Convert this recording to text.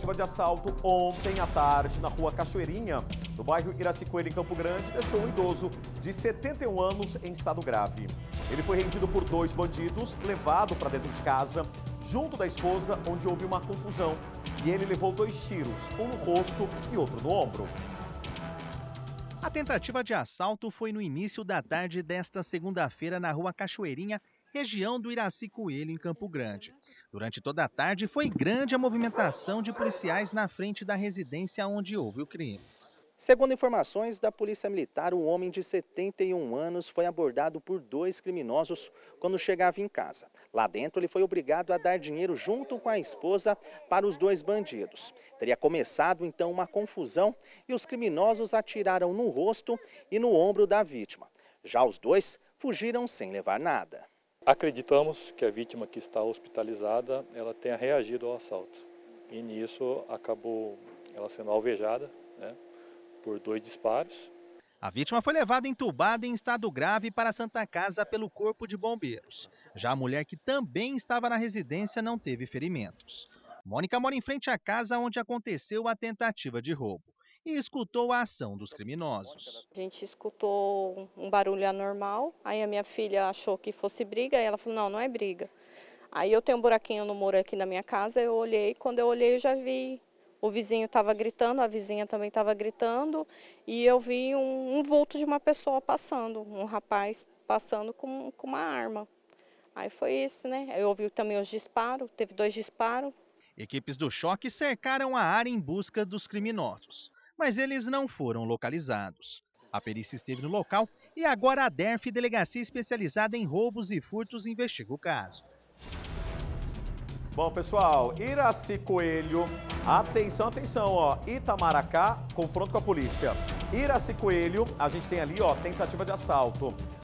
tentativa de assalto ontem à tarde na rua Cachoeirinha, no bairro Iracicoelho, em Campo Grande, deixou um idoso de 71 anos em estado grave. Ele foi rendido por 2 bandidos, levado para dentro de casa, junto da esposa, onde houve uma confusão. E ele levou 2 tiros, um no rosto e outro no ombro. A tentativa de assalto foi no início da tarde desta segunda-feira na rua Cachoeirinha, região do Iracicoelho, em Campo Grande. Durante toda a tarde, foi grande a movimentação de policiais na frente da residência onde houve o crime. Segundo informações da Polícia Militar, um homem de 71 anos foi abordado por 2 criminosos quando chegava em casa. Lá dentro, ele foi obrigado a dar dinheiro junto com a esposa para os 2 bandidos. Teria começado então uma confusão e os criminosos atiraram no rosto e no ombro da vítima. Já os 2 fugiram sem levar nada. Acreditamos que a vítima que está hospitalizada, ela tenha reagido ao assalto. E nisso acabou ela sendo alvejada, por 2 disparos. A vítima foi levada entubada em estado grave para a Santa Casa pelo Corpo de Bombeiros. Já a mulher, que também estava na residência, não teve ferimentos. Mônica mora em frente à casa onde aconteceu a tentativa de roubo e escutou a ação dos criminosos. A gente escutou um barulho anormal, aí a minha filha achou que fosse briga, e ela falou, não, não é briga. Aí eu tenho um buraquinho no muro aqui na minha casa, eu olhei, quando eu olhei eu já vi. O vizinho estava gritando, a vizinha também estava gritando e eu vi um vulto de uma pessoa passando, um rapaz passando com uma arma. Aí foi isso, né? Eu ouvi também os disparos, teve 2 disparos. Equipes do choque cercaram a área em busca dos criminosos, mas eles não foram localizados. A perícia esteve no local e agora a DERF, Delegacia Especializada em Roubos e Furtos, investiga o caso. Bom, pessoal, Iracicoelho, atenção, atenção, ó, Itamaracá, confronto com a polícia. Iracicoelho, a gente tem ali, ó, tentativa de assalto.